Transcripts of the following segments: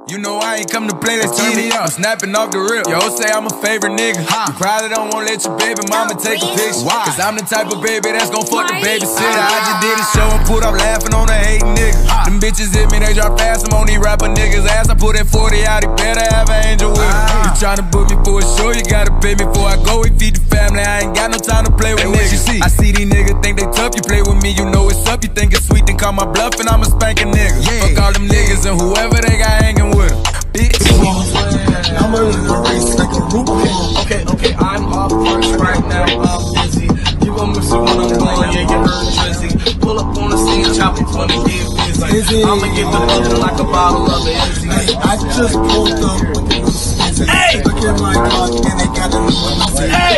You know I ain't come to play, let's turn me up. I'm snapping off the rip. Yo, say I'm a favorite nigga. You probably don't wanna let your baby mama take a picture. Cause I'm the type of baby that's gon' fuck the babysitter. I just did a show and put up laughing on a hating nigga. Them bitches hit me, they drop fast. I'm on these rapper niggas' ass. I put that 40 out, he better have an angel with him. You tryna book me for a show, you gotta pay me before I go. We feed the family, I ain't got no time to play with niggas. I see these niggas think they tough, you play with me, you know it's up. You think it's sweet, then call my bluff and I'ma spank a nigga. Fuck all them niggas and whoever they got hanging with them. I'm a race like a root. Okay, I'm off first right now, I'm busy. You gon' miss it when I'm gone, yeah, you heard Drizzy. Pull up on the scene, chop it when they get busy. I'ma get the building like a bottle of it. I just pulled up with the new hey! Look at my car and they got a new one. Hey!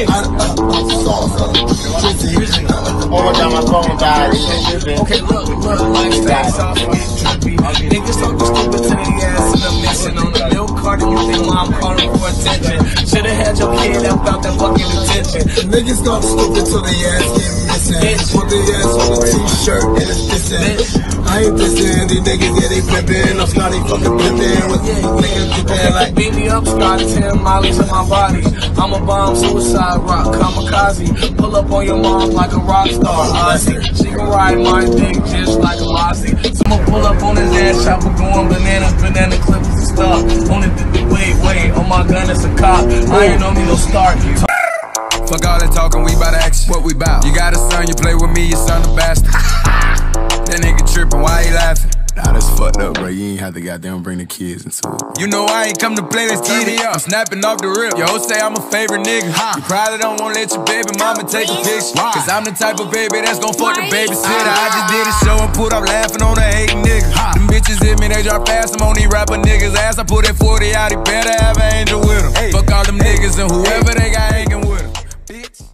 Oh, down my phone died. Okay, look, lifestyle soft, get trippy. Niggas talk stupid to the ass in the mission. On the milk cart and you think mom calling for attention. Should've had your kid up out that fucking attention. Niggas got stupid till the ass get missing. Put the ass on a t-shirt and it's dissing. I ain't dissing, these niggas, yeah, they flippin'. I'm Scotty fucking flippin' with niggas flippin' like beat me up, Scotty, 10 miles in my body. I'm a bomb, suicide rock, kamikaze. Pull up on your mom like a rock star, Ozzy. She can ride my dick just like a Ozzy. So I'ma pull up on his ass, chopper going bananas, banana clips and stuff. On it, wait, on my gun, it's a cop. I ain't on me no start. Fuck all that talking, we bout action. What we bout? You got a son, you play with me, your son a bastard. That nigga trippin', why he laughing? Nah, that's fucked up, bro. You ain't have to goddamn bring the kids into it. You know I ain't come to play, let's turn me up. I'm snapping off the rip. Yo, say I'm a favorite nigga. You probably don't wanna let your baby mama take a picture. Cause I'm the type of baby that's gon' fuck the babysitter. I just did a show and put up laughing on a hating nigga. Them bitches hit me, they drop fast. I'm on these rapper niggas' ass. I put that 40 out, he better have an angel with him. Fuck all them niggas and whoever they got hanging with them. Bitch.